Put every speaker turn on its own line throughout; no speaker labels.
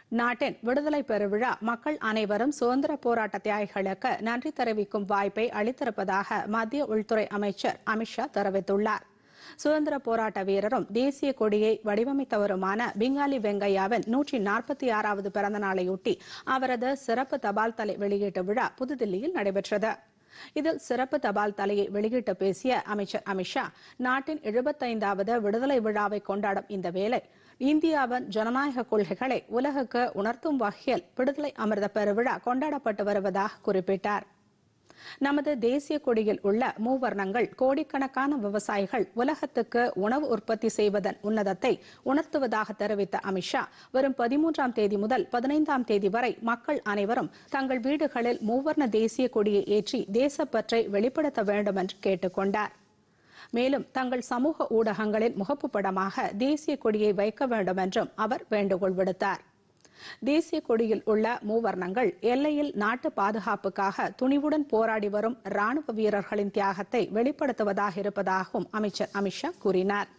நாட்டின் விடுதலை பெருவிழா மக்கள் அனைவரும் சுதந்திர போராட்ட தியாகிகளுக்கு நன்றி தெரிவிக்கும் வாய்ப்பை அளித்திருப்பதாக மத்திய உள்துறை அமைச்சர் அமித்ஷா தெரிவித்துள்ளார். சுதந்திர போராட்ட வீரரும் தேசிய கொடியை வடிவமைத்தவருமான பிங்காலி வெங்கையாவின் 146வது பிறந்த நாளையொட்டி அவரது சிறப்பு தபால் தலை வெளியீட்டு விழா புதுதில்லியில் நடைபெற்றது. இதில் சிறப்பு தபால் தலையை வெளியிட்டு பேசிய அமைச்சர் அமித்ஷா, நாட்டின் 75வது விடுதலை விழாவை கொண்டாடும் இந்த வேளை இந்தியாவின் ஜனநாயக கொள்கைகளை உலகுக்கு உணர்த்தும் வகையில் விடுதலை அமிர்த பெருவிழா கொண்டாடப்பட்டு வருவதாக குறிப்பிட்டார். நமது தேசிய கொடியில் உள்ள மூவர்ணங்கள் கோடிக்கணக்கான விவசாயிகள் உலகத்துக்கு உணவு உற்பத்தி செய்வதன் உன்னதத்தை உணர்த்துவதாக தெரிவித்த அமித்ஷா, வரும் 13ஆம் தேதி முதல் 15ஆம் தேதி வரை மக்கள் அனைவரும் தங்கள் வீடுகளில் மூவர்ண தேசிய கொடியை ஏற்றி தேசப்பற்றை வெளிப்படுத்த வேண்டும் என்று கேட்டுக் கொண்டார். மேலும் தங்கள் சமூக ஊடகங்களில் முகப்பு படமாக தேசிய கொடியை வைக்க வேண்டும் என்றும் அவர் வேண்டுகோள் விடுத்தார். தேசிய கொடியில் உள்ள மூவர்ணங்கள் எல்லையில் நாட்டு பாதுகாப்புக்காக துணிவுடன் போராடி வரும் ராணுவ வீரர்களின் தியாகத்தை வெளிப்படுத்துவதாக இருப்பதாகவும் அமைச்சர் அமித்ஷா கூறினார்.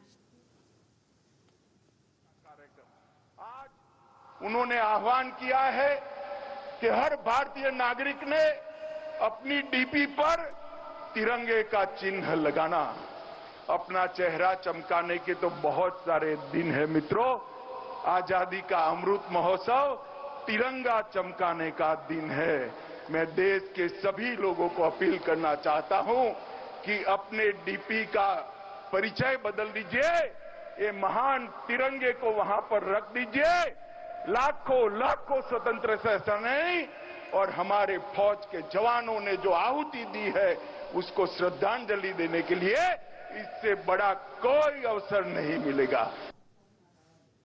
उन्होंने आह्वान किया है कि हर भारतीय नागरिक ने अपनी डीपी पर तिरंगे का चिन्ह लगाना, अपना चेहरा चमकाने के तो बहुत सारे दिन है मित्रों। आजादी का अमृत महोत्सव तिरंगा चमकाने का दिन है। मैं देश के सभी लोगों को अपील करना चाहता हूं कि अपने डीपी का परिचय बदल दीजिए, ये महान तिरंगे को वहां पर रख दीजिए। लाखों लाखों स्वतंत्र सेनानी और हमारे फौज के जवानों ने जो आहुति दी है उसको श्रद्धांजलि देने के लिए इससे बड़ा कोई अवसर नहीं मिलेगा।